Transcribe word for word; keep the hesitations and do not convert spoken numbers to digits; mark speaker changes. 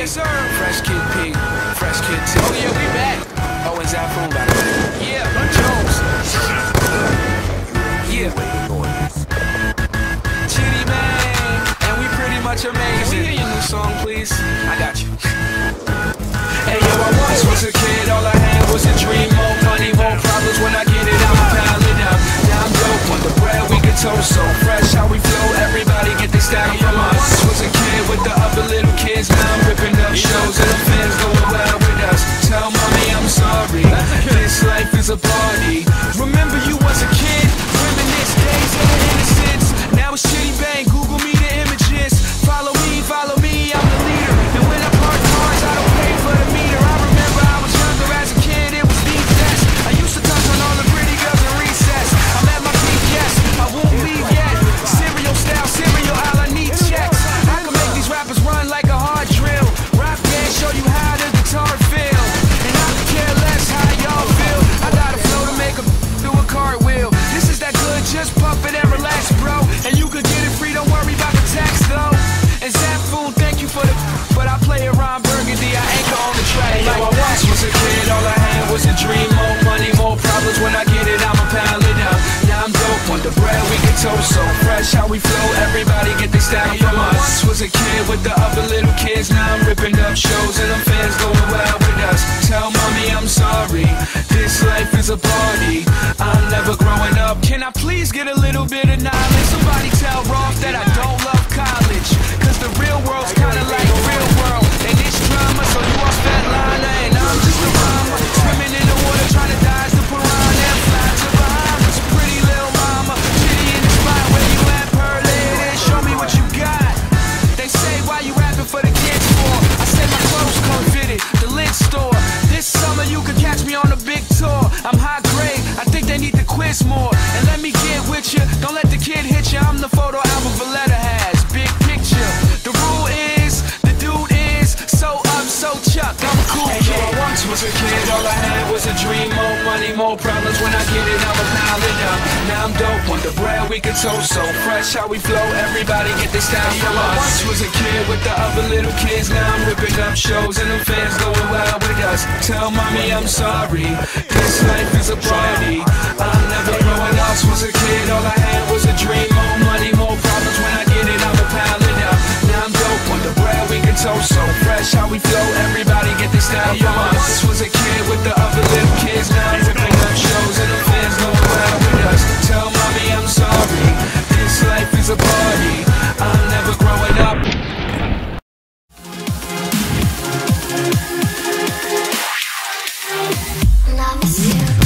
Speaker 1: Yes, sir. Fresh Kid P. Fresh Kid T. Oh, yeah, we back. Oh, and Zafoon, by the way. Yeah, Jones. Yeah. Chitty man. And we pretty much amazing. Can we hear your new song, please? I got you. Hey, yo, I once was a kid. All I had was a dream. More money, more problems. When I get it, I'ma pile it up. Now I'm dope on the bread. We can toast so fresh. How we flow. Everybody get this style from us. Once was a kid with the other little kids. Now I'm ripping up shows and the fans going wild with us. Tell mommy I'm sorry. This life is a party. Remember you was a kid. Reminisce days of the innocence. Now it's Chitty Bang. Google me the images. Follow me, follow me. I'm the leader. And when I park cars, I don't pay for the meter. I remember I was younger as a kid. It was the best. I used to touch on all the pretty girls in recess. I'm at my peak, yes. I won't leave yet. Cereal style, cereal aisle. I need checks. I can make these rappers run like a hard drill. Rock band, show you how the guitar feel. And I could care less how y'all feel. I got a flow to make a do a cartwheel. This is that good, just pump it and relax, bro. And you could get it free, don't worry about the tax, though. And Zafoon, thank you for the but I play around Burgundy, I anchor on the track. Hey, yo, I once was a kid, all I had was a dream. More money, more problems. When I get it, I'ma pile it up. Now I'm dope on the bread, we can toast so fresh. How we flow, everybody get this style from us. Once was a kid with the other little kids. Now I'm ripping up shows and them fans going wild with us. Tell mommy I'm sorry, this life is a party. I'm never growing up. Can I please get a little bit of knowledge? Somebody tell Roth that I don't love college, cause the real world's kinda like real world. And it's drama, so you are fat liner and I'm just a mama. Swimming in the water trying to dodge the piranha and fly to Bahamas. Pretty little mama, Chitty in the spot. Where you at, Pearl? It is, show me what you got. They say why you rapping for the kids for? I said my clothes come fitted, the lid store. This summer you could catch me on a big tour. I'm high grade, I think they need to quiz more. And let me get with you, don't let the kid hit you. I'm the photo album Valletta has, big picture. The rule is, the dude is so up, so chuck. I'm a cool kid. Hey, yo, I once was a kid, all I had was a dream. More money, more problems. When I get it, I'ma pile it up. Now I'm dope on the bread, we can toast so fresh. How we flow, everybody get this style from us. I once was a kid with the other little kids. Now I'm ripping up shows and them fans going wild with us. Tell mommy I'm sorry, this life is a party. I'm never growing up. Was a kid, all I had was a dream. More money, more problems. When I get it, I'ma pile it up. Now I'm dope on the bread, we can toast so fresh. How we flow, everybody get this style from us. Once was a kid with the other little kids. Now I'm ripping up shows and the fans going wild with us. Tell mommy I'm sorry, this life is a party. I'm never growing up.
Speaker 2: Love is you.